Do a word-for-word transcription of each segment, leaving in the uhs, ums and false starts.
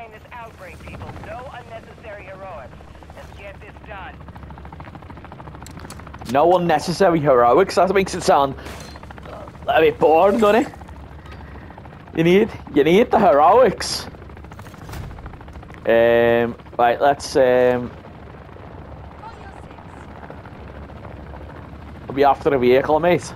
contain this outbreak, people. No unnecessary heroics. Let's get this done. No unnecessary heroics. That makes it sound a bit boring, doesn't it? You need, you need the heroics. Um, right, let's um. We'll be after the vehicle, mate.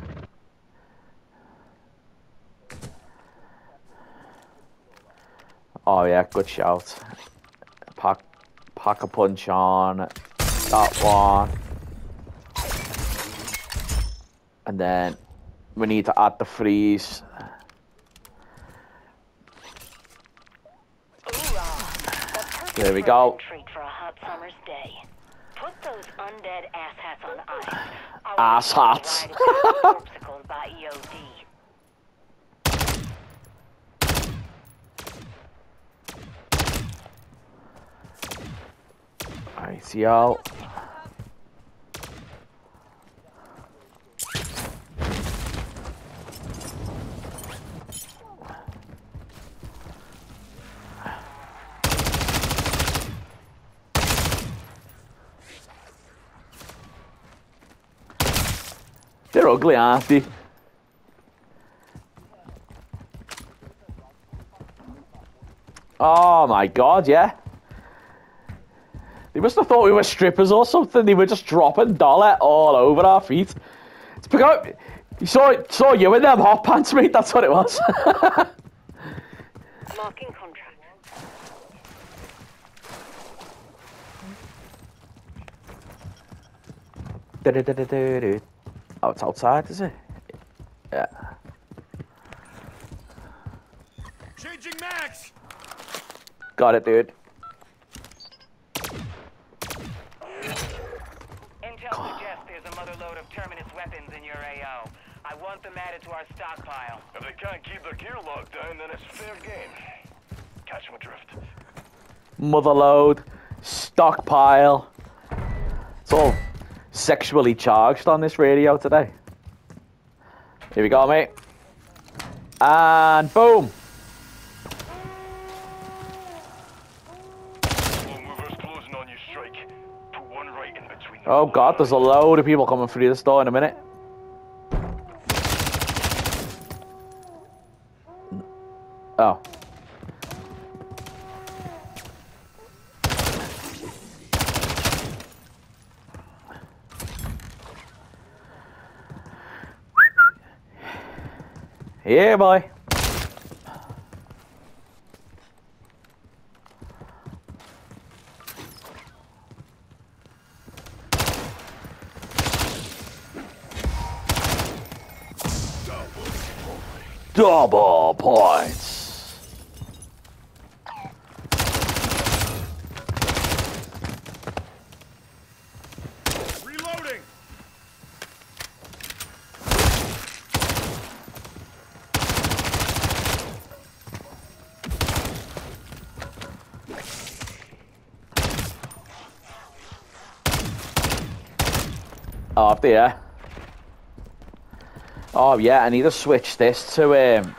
Oh yeah, good shout. Pack, pack a punch on that one, and then we need to add the freeze. There we go. Treat for a hot summer's day. Put those undead ass hats on ice. Ass hats. By E O D. Alright, y'all. They're ugly, aren't they? Oh my god, yeah. They must have thought we were strippers or something. They were just dropping dollar all over our feet. It's because you saw saw you in them hot pants, mate. That's what it was. Marking contract. Oh, it's outside, is it? Yeah. Changing max. Got it, dude. Intel suggests there's a mother load of Terminus weapons in your A O. I want them added to our stockpile. If they can't keep their gear locked down, then it's fair game. Catch them adrift. Motherload, stockpile. It's all sexually charged on this radio today. Here we go, mate. And boom. Oh god, there's a load of people coming through the store in a minute. Oh. Yeah, boy. Double points. Reloading. Oh, up there. Oh yeah, I need to switch this to um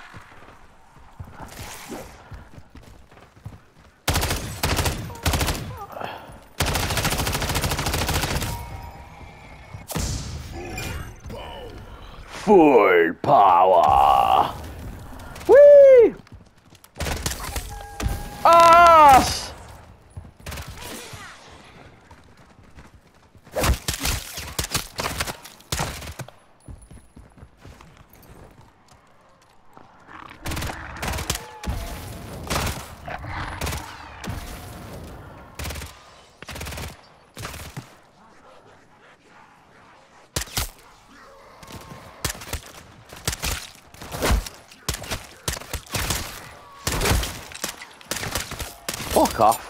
full power. Whee! Ass! Fuck off.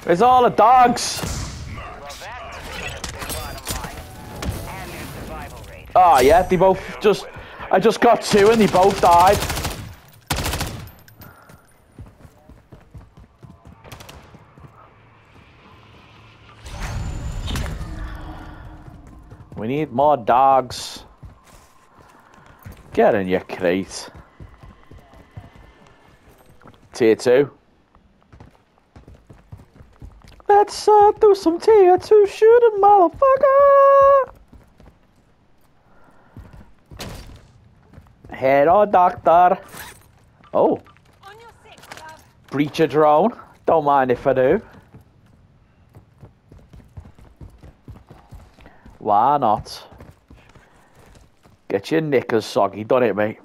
Where's all the dogs? Well, that's the bottom line. And their survival rate. Oh yeah, they both just... I just got two and they both died. We need more dogs. Get in your crate. Tier two. Let's uh, do some tier two shooting, motherfucker. Hello, doctor. Oh. Breacher drone. Don't mind if I do. Why not? Get your knickers soggy, don't it, mate?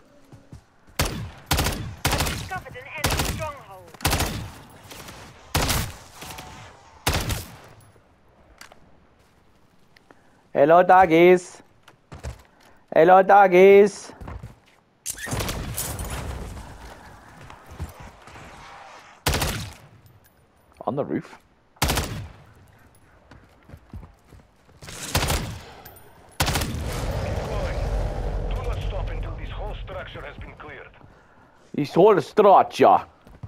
I've discovered an enemy stronghold. Hello, doggies. Hello, doggies. On the roof. Has been cleared. He's whole structure.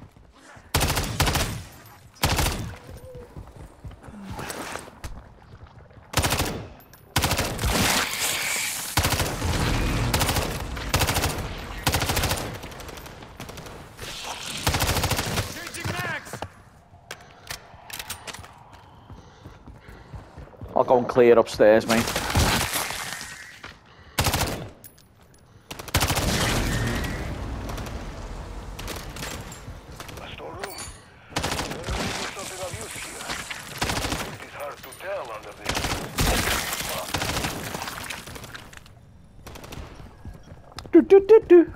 I'll go and clear upstairs, mate. Do, do, do, do.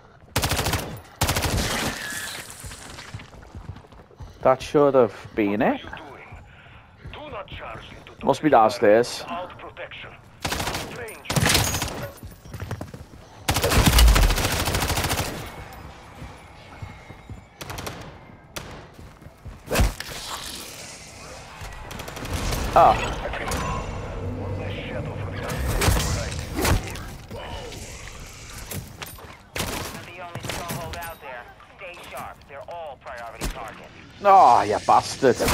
That should have been it. Must be downstairs. Ah. Oh, you bastard. No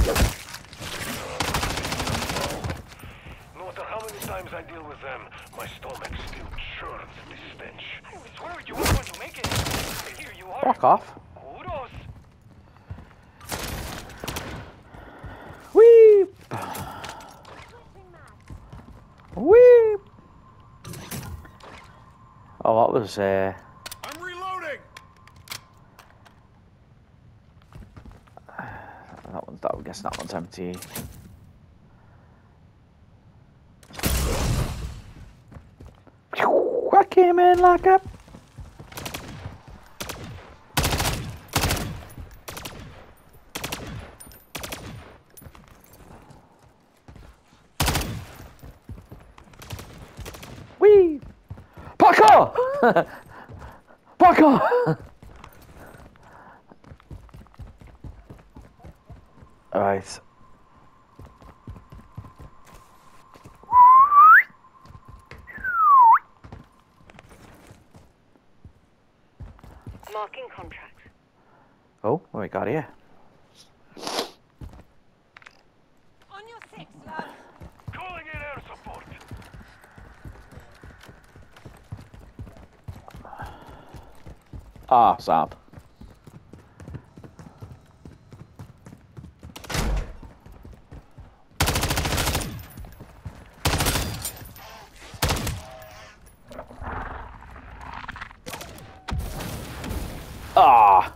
matter how many times I deal with them, my stomach still churns this stench. I swear you weren't going to make it. Here you are. Fuck off. Kudos. Weep. Weep. Oh, that was, uh... I'm reloading! That one's, that, I guess that one's empty. I came in like a... Wee! Parkour! Parkour! Alright. Marking contract. Oh, what we got here? On your six, love. Calling in air support. Ah, Sam. Ah.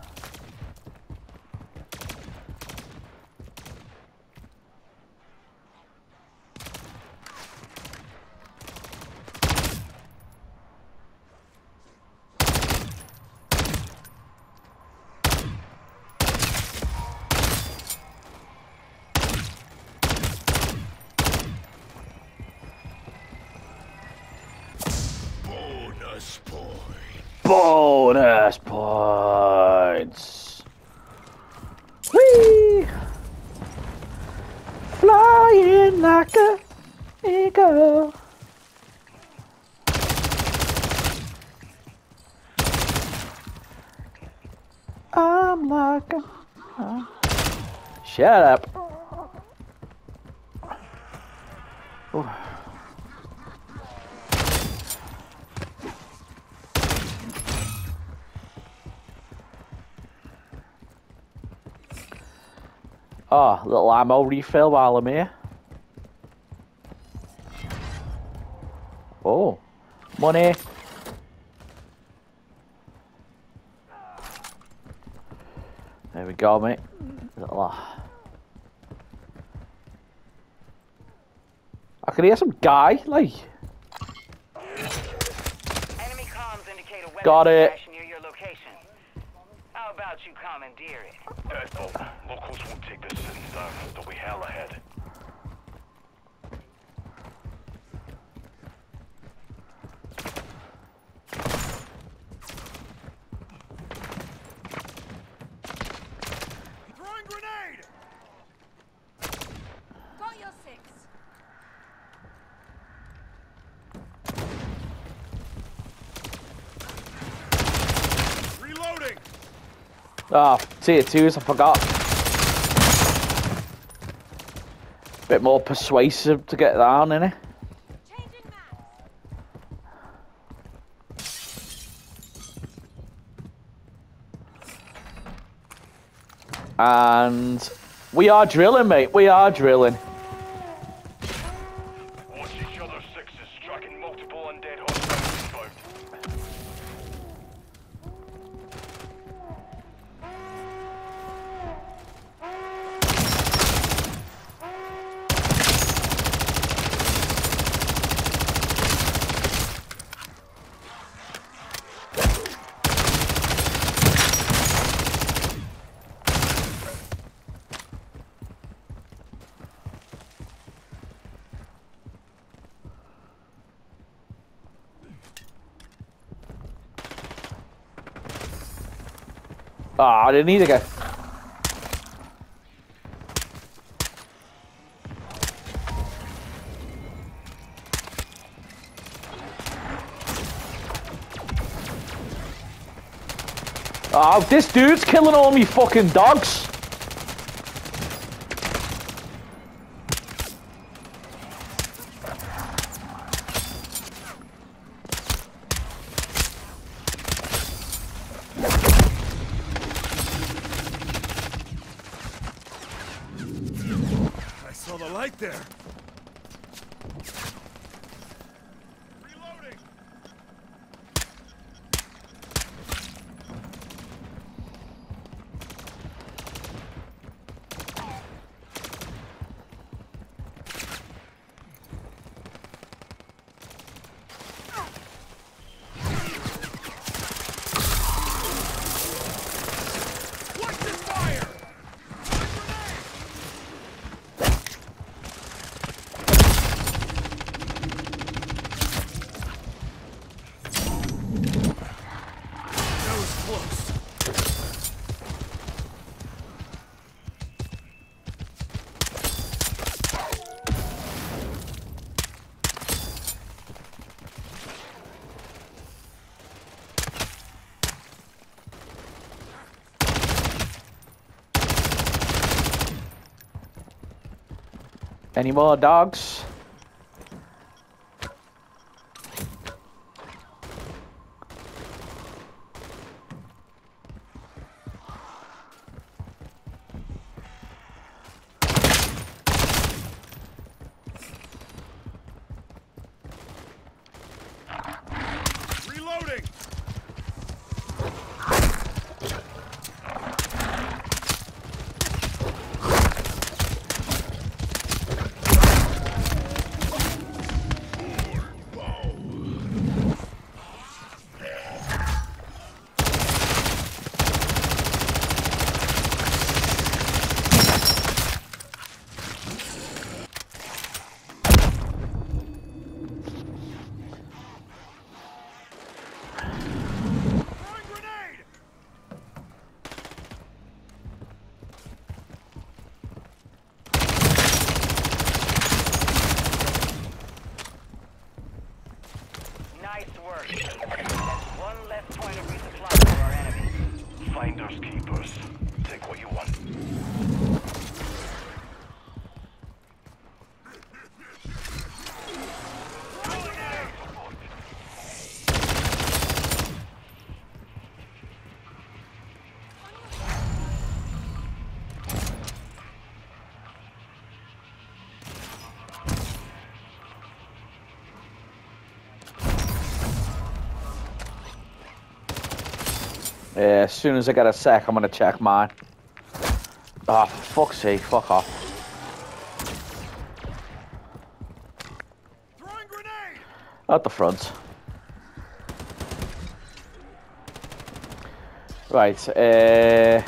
Bonus point. Bonus points. Whee! flying like a eagle. I'm like a... Uh, shut up. Ooh. Oh, little ammo refill while I'm here. Oh, money. There we go, mate. Little, uh... I can hear some guy, like. Enemy comms indicate a weapon Got it. cache near your location. How about you commandeer it? Deadbolt. Locals won't take this sitting down. There'll be hell ahead. Throwing grenade! Got your six. Reloading! Ah, oh, tier twos, I forgot. Bit more persuasive to get down, innit? Changing maps. And we are drilling, mate. We are drilling. Watch each other sixes, tracking multiple undead hostiles inbound. Ah, oh, I didn't need to go. Oh, this dude's killing all me fucking dogs. I saw the light there. Reloading! Watch this fire! That was close. Any more dogs? Reloading! Nice work. That's one less point of resupply for our enemy. Finders keepers. Take what you want. Yeah, as soon as I get a sec, I'm gonna check mine. Oh, for fuck's sake, fuck off. Throwing grenade! At the front. Right, uh...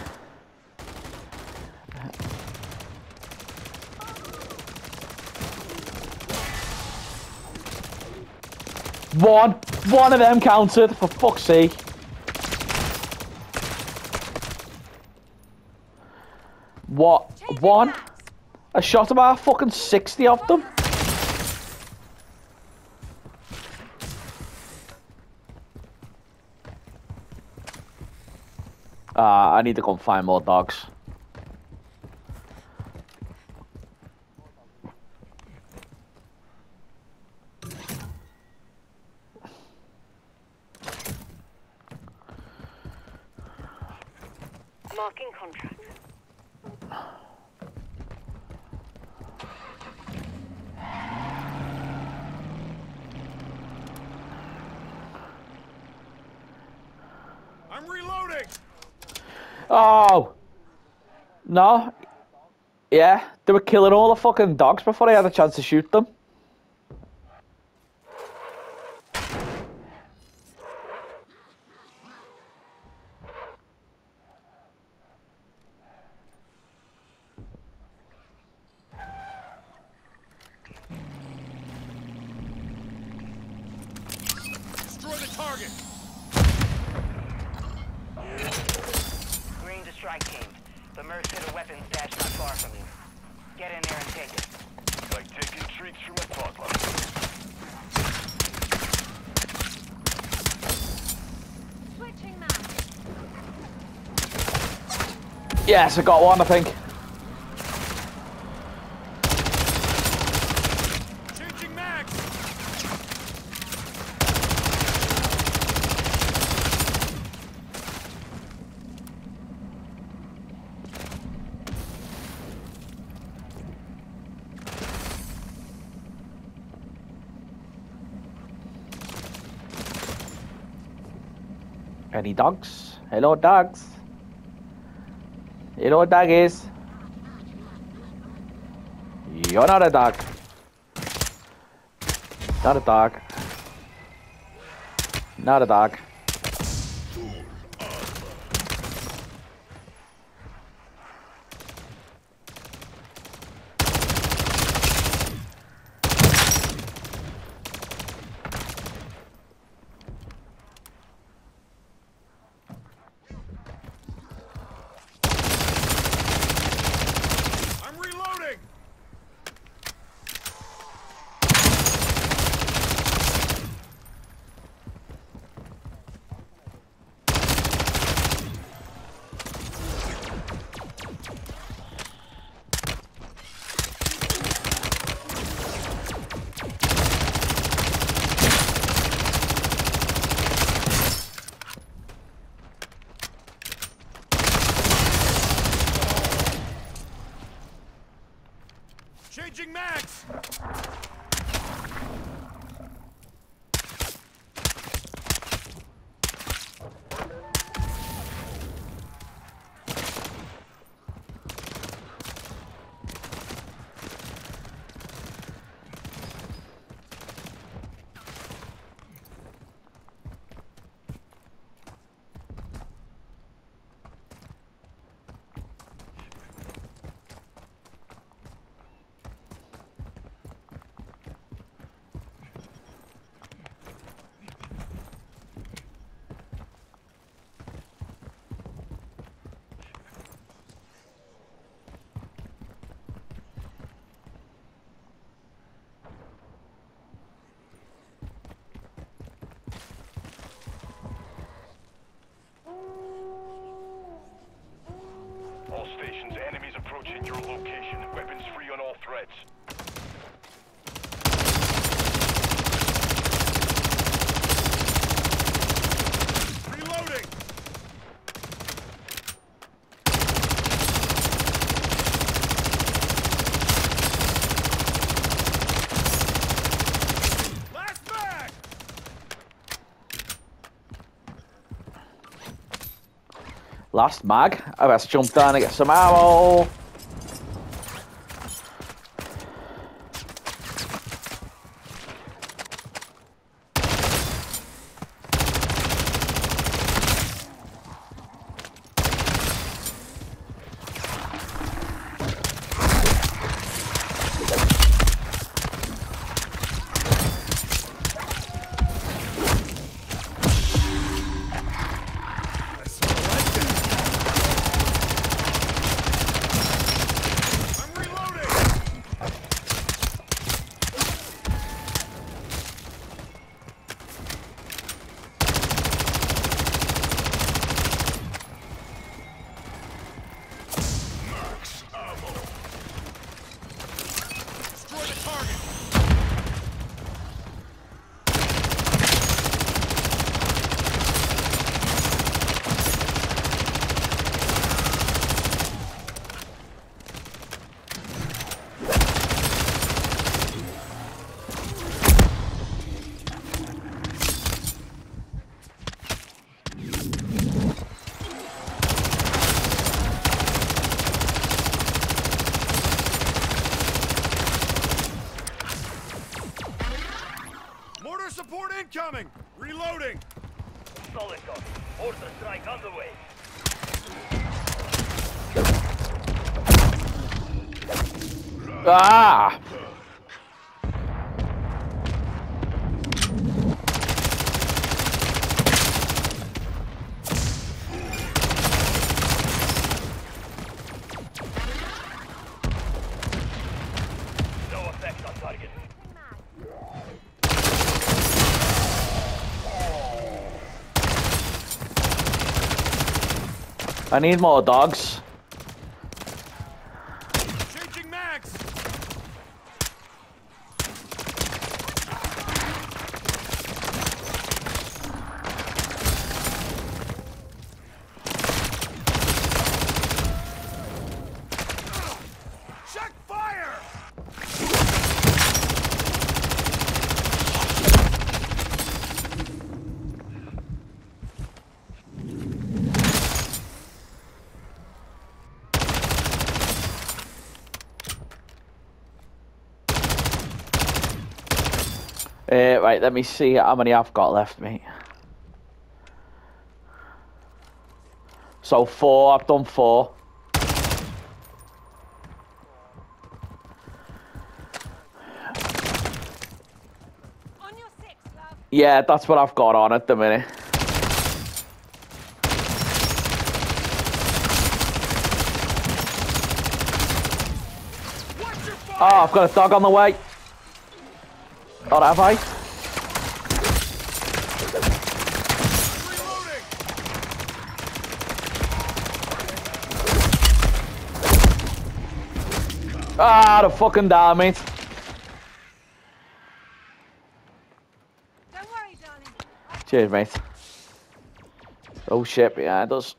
One! One of them counted, for fuck's sake. What? One? I shot about fucking sixty of them. Ah, uh, I need to go and find more dogs. Marking contract. I'm reloading! Oh! No. Yeah, they were killing all the fucking dogs before I had a chance to shoot them. Destroy the target! Green to strike team. The Mercs hit a weapons stash not far from you. Get in there and take it. Like taking treats from a toddler. Switching map. Yes, I got one, I think. Changing mags! Any dogs? Hello, dogs. Hello, doggies. You're not a dog. Not a dog. Not a dog. I'm reloading! Last mag. I best jump down and get some ammo. Support incoming! Reloading! Solid copy. Mortar strike on the way. Ah! No effect on target. I need more dogs. Changing mags! Check fire! Uh, right, let me see how many I've got left, mate. So four, I've done four. On your six, love. Yeah, that's what I've got on at the minute. Watch your fire! Oh, I've got a dog on the way. Oh, have I? Reloading! Ah, the fucking damn mate. Don't worry, darling. Cheers, mate. Oh shit, behind us.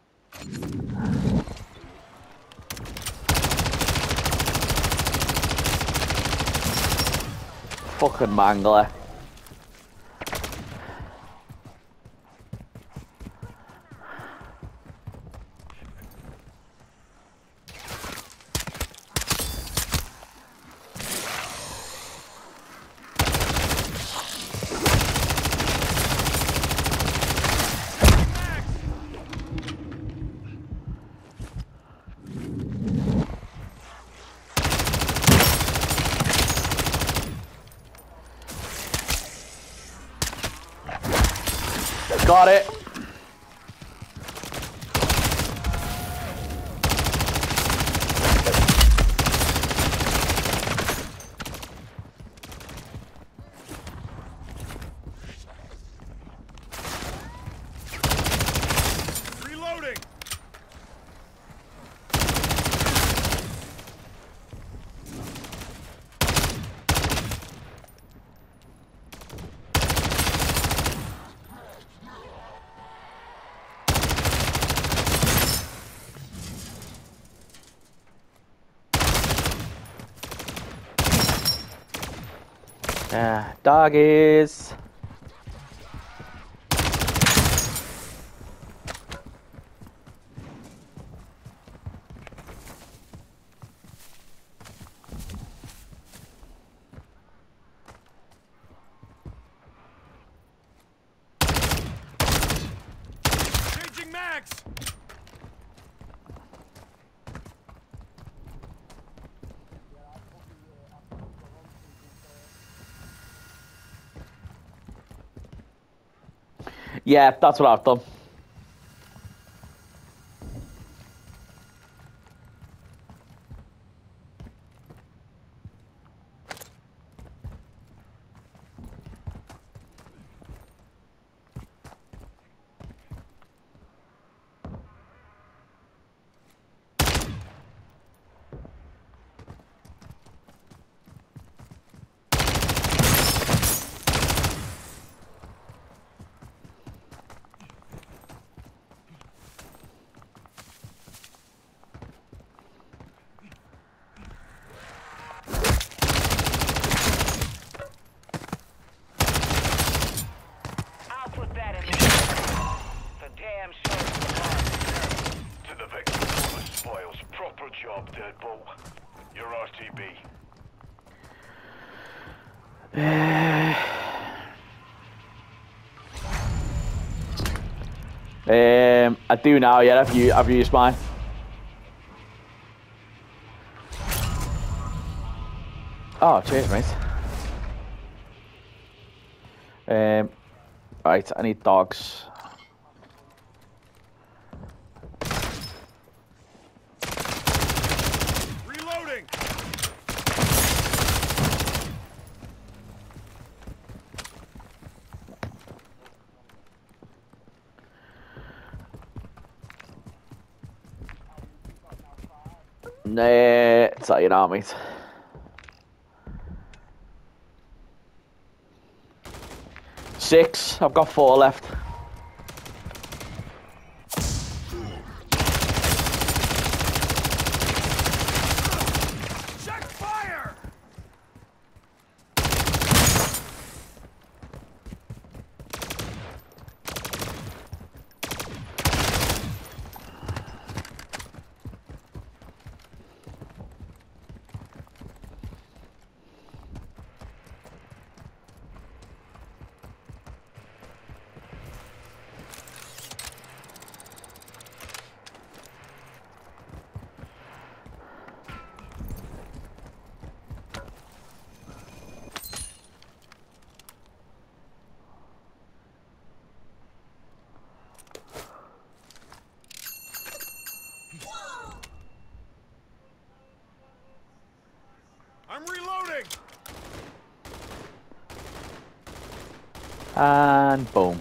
Fucking mangler. Got it. Reloading! Yeah, doggies. Yeah, that's what I've done. I'll put that in the for damn sure. To the victim of the spoils. Proper job, Deadbolt. Your R T B. Um, I do now. Yeah, I've used, I've used mine. Oh, cheers, mate. Um, right, I need dogs. Reloading. Nah, it's not you know, mate. Six. I've got four left. Check fire. I'm reloading. And boom.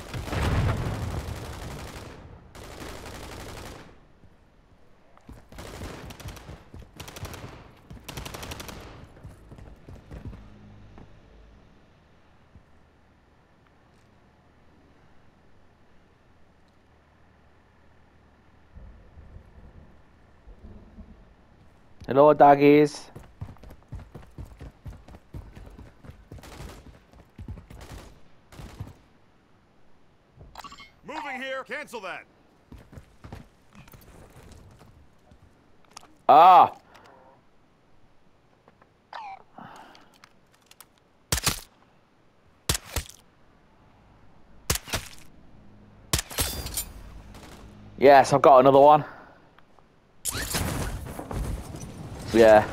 Hello, doggies. Moving here. Cancel that. Ah. Yes, I've got another one. Yeah.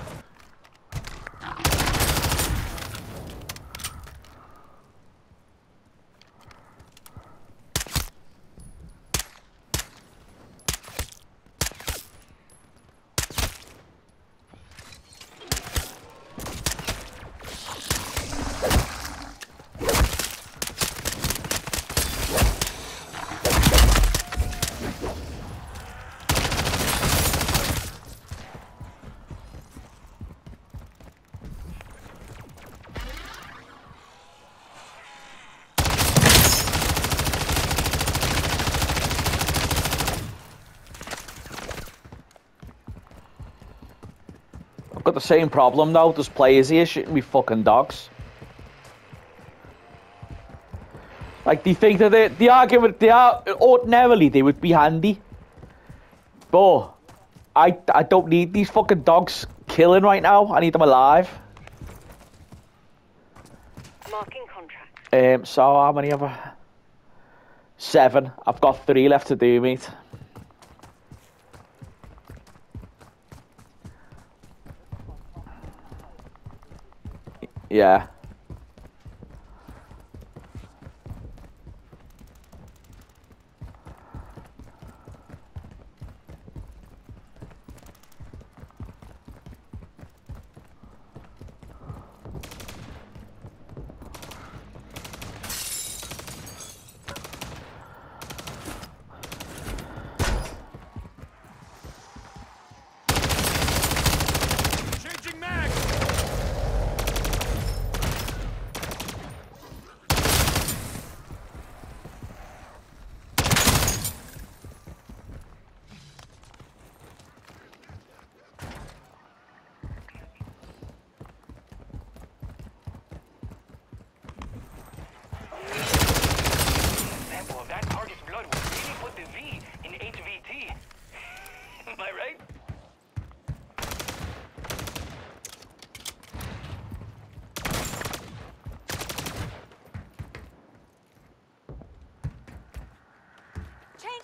I've got the same problem though. There's players here shooting me fucking dogs. Like, they think that they, the argument, they are, ordinarily they would be handy. But, I, I don't need these fucking dogs killing right now. I need them alive. Marking contract. Um, so how many have I? Seven. I've got three left to do, mate. Yeah.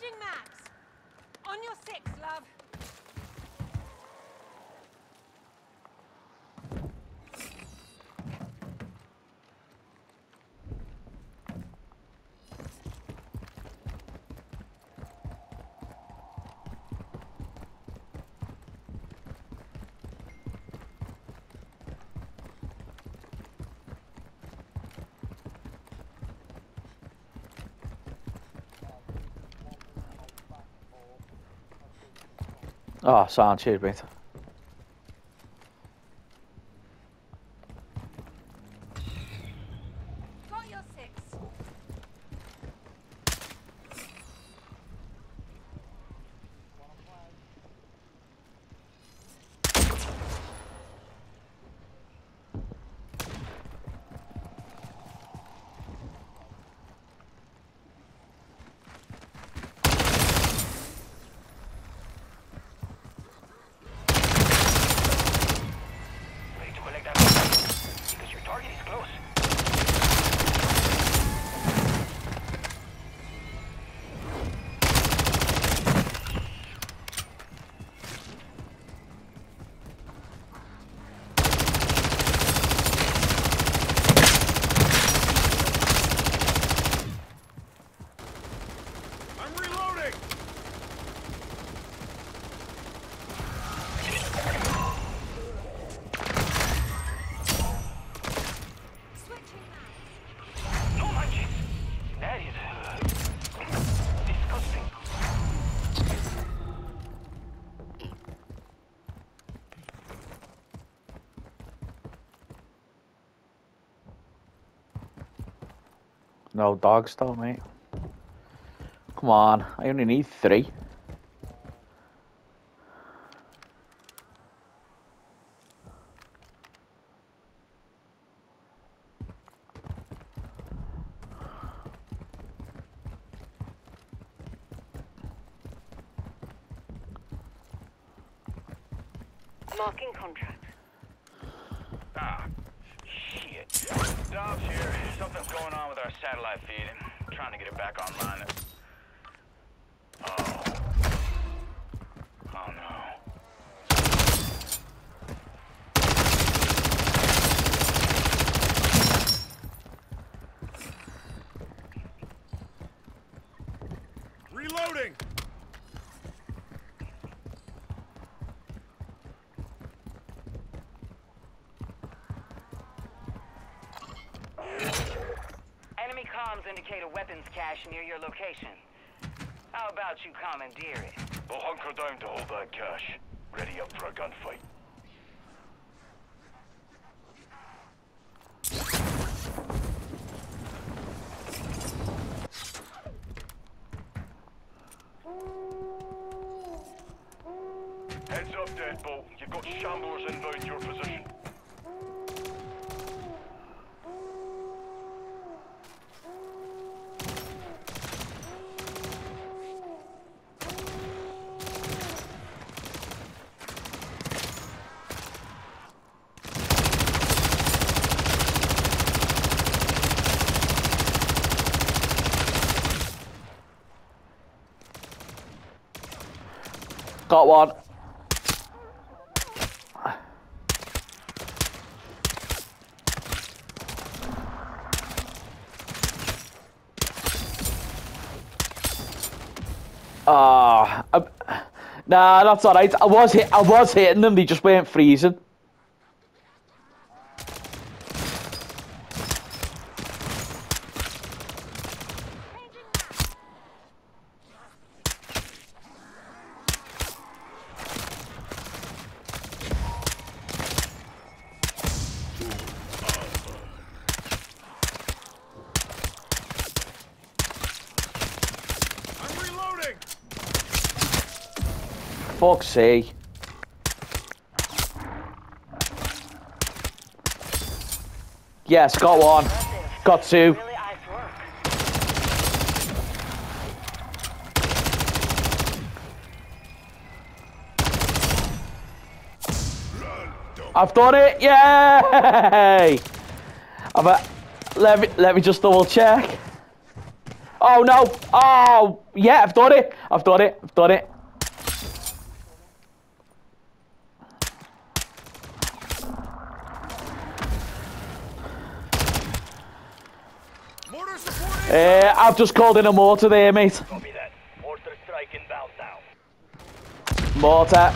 Changing maps. On your six, love. Oh, sound, cheers, mate. Got your six. Ready to collect that because your target is close. I'm reloading! Switching maps. No manches. That is uh, disgusting. No dogs though, mate. Come on, I only need three. Marking contract. Ah, shit. Dobbs here. Something's going on with our satellite feed. I'm trying to get it back online. Oh. Oh no. Reloading! Enemy comms indicate a weapons cache near your location. How about you commandeer it? We'll hunker down to hold that cash. Ready up for a gunfight. Heads up, Deadbolt. You've got shamblers inbound your position. Got one. Ah, uh, nah, that's alright. I was hit. I was hitting them. They just weren't freezing. I'm reloading! Fuck's sake. Yes, got one. Got two. Really nice work. I've done it! Yay! I've, uh, let me let me just double check. Oh no! Oh yeah, I've done it. I've done it. I've done it. Mortar support. Uh, I've just called in a mortar there, mate. Copy that. Mortar strike inbound now. Mortar.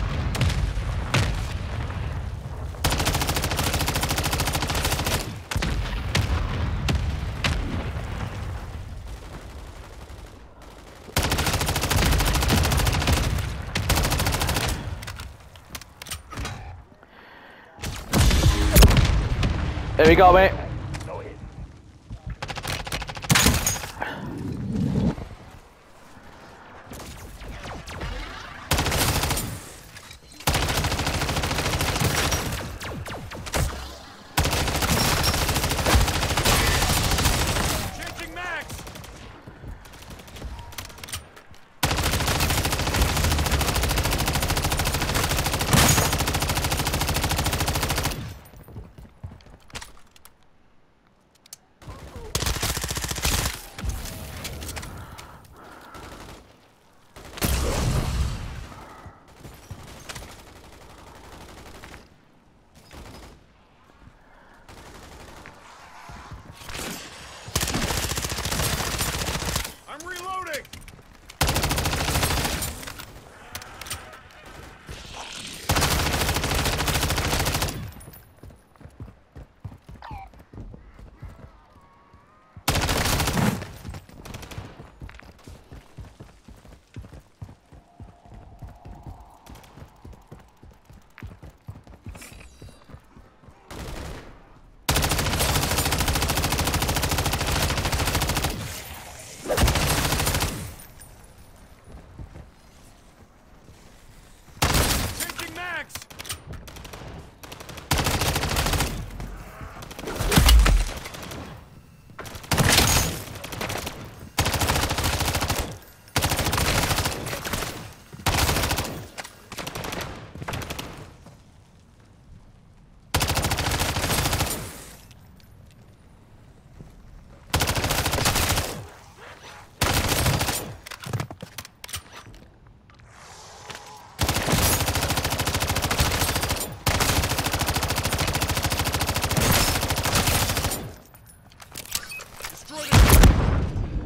There we go, mate. Go ahead. Changing max. I'm reloading. Changing max. Destroy the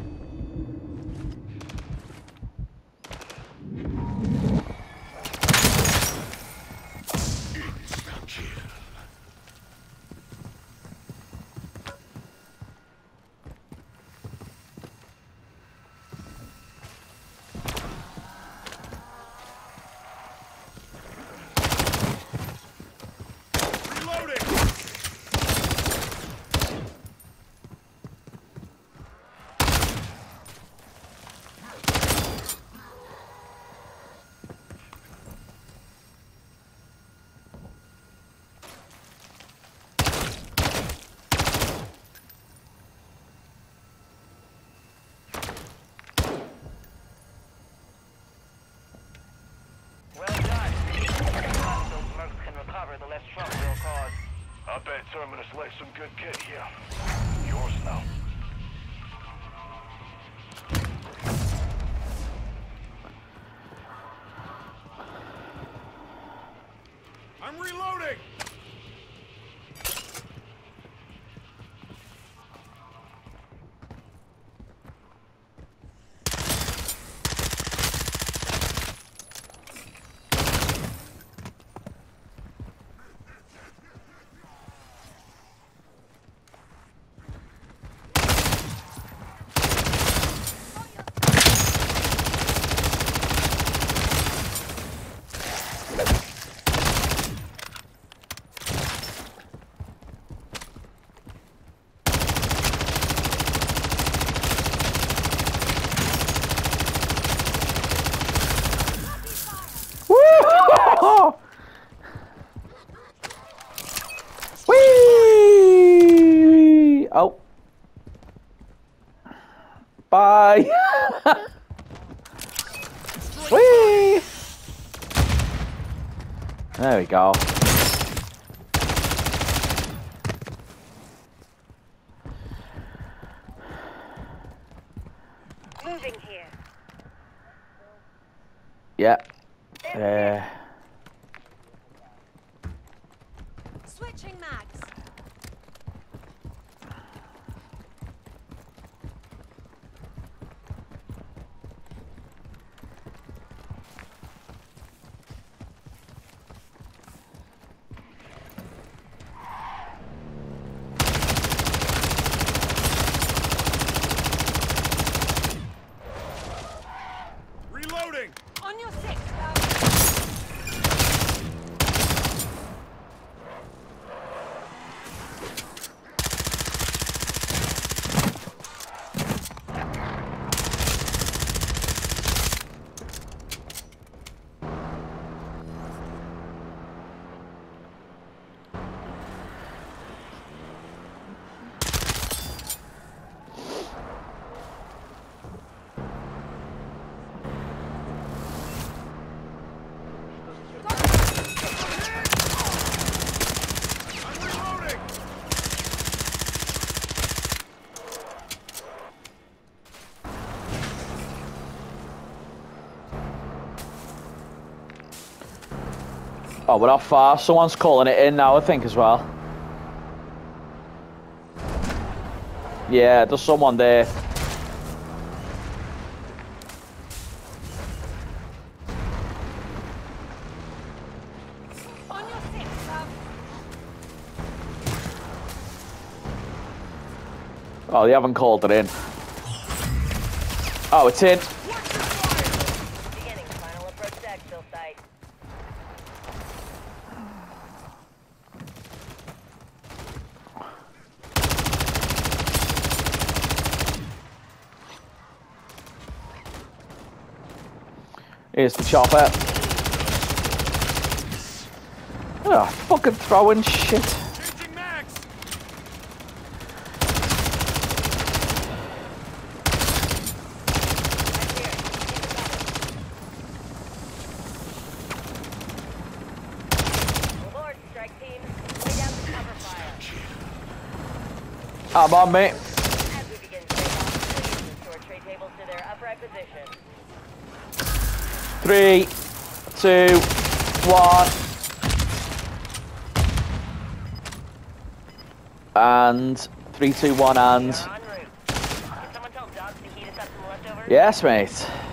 reloading. Well done. The faster those mercs can recover, the less trouble they'll cause. I bet Terminus left some good kit here. Yours now. I'm reloading. Woo! Whee! Oh. Bye. Whee! There we go. Moving here. Yeah. Uh, Switching mags. Reloading! On your six, love. I'm reloading! oh, we're not far. Someone's calling it in now, I think, as well. Yeah, there's someone there. On your six, love. Oh, they haven't called it in. Oh, it's in. Beginning final approach to exfil site. Here's the chopper. Oh, fucking throwing shit. Changing mags! Aboard, strike team. Lay down the cover fire. I'm on, mate. As we begin takeoff, please restore tray tables to their upright position. Three, two, one. And three, two, one, and We're en route. Can someone tell Dogs to heat us up some leftovers? yes, mate.